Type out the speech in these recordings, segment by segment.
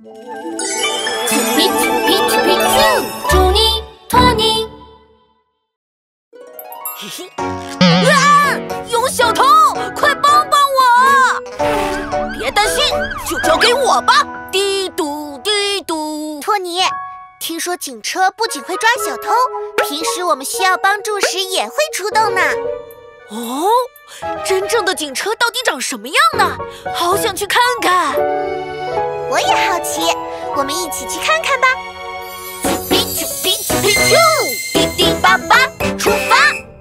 祝你托尼。 嘿嘿，啊！有小偷，快帮帮我！别担心，就交给我吧。滴嘟滴嘟。 托尼，听说警车不仅会抓小偷，平时我们需要帮助时也会出动呢。 哦，真正的警车到底长什么样呢？好想去看看。 我也好奇，我们一起去看看吧。 皮咻，滴滴叭叭，出发！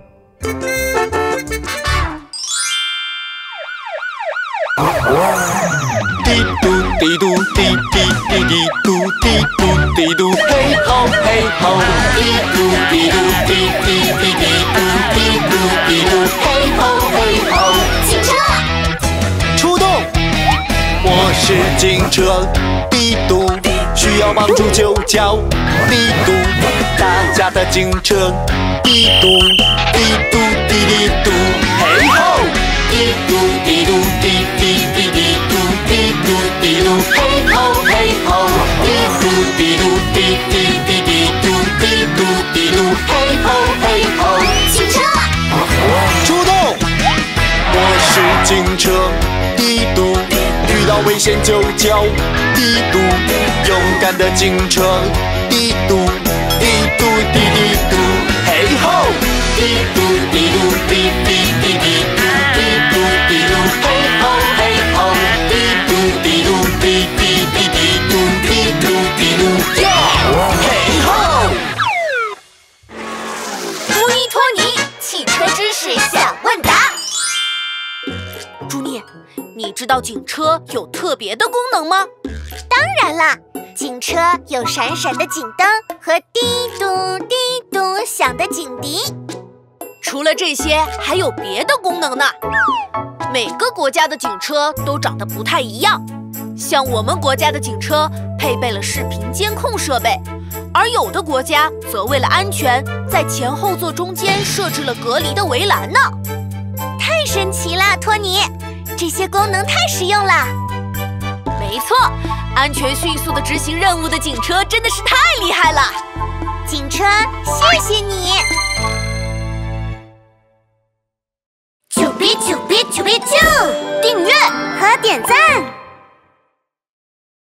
滴嘟滴嘟滴滴滴滴嘟滴嘟滴嘟，嘿吼嘿吼！滴嘟滴嘟滴滴滴滴嘟滴嘟滴嘟，嘿吼嘿吼！ 警车出动！我是警车，滴嘟，需要帮助就叫滴嘟，大家的警车，滴嘟滴嘟滴滴嘟，嘿吼！滴嘟滴嘟滴滴滴滴嘟滴嘟滴嘟，嘿吼嘿吼！滴嘟滴嘟滴滴滴滴嘟滴嘟滴嘟，嘿吼嘿吼！ 警车出动！我是警车，滴嘟，遇到危险就叫滴嘟，勇敢的警车，滴嘟滴嘟滴滴嘟，嘿吼！滴嘟滴嘟滴滴滴滴嘟滴嘟滴嘟，嘿吼嘿吼！滴嘟滴嘟滴滴滴滴嘟滴嘟滴嘟，耶！嘿吼！ 朱尼托尼汽车知识小问答。朱尼，你知道警车有特别的功能吗？ 当然啦，警车有闪闪的警灯和滴嘟滴嘟响的警笛。 除了这些，还有别的功能呢。每个国家的警车都长得不太一样，像我们国家的警车配备了视频监控设备，而有的国家则为了安全，在前后座中间设置了隔离的围栏呢。 太神奇了，托尼，这些功能太实用了。 没错，安全迅速地执行任务的警车真的是太厉害了。 警车，谢谢你。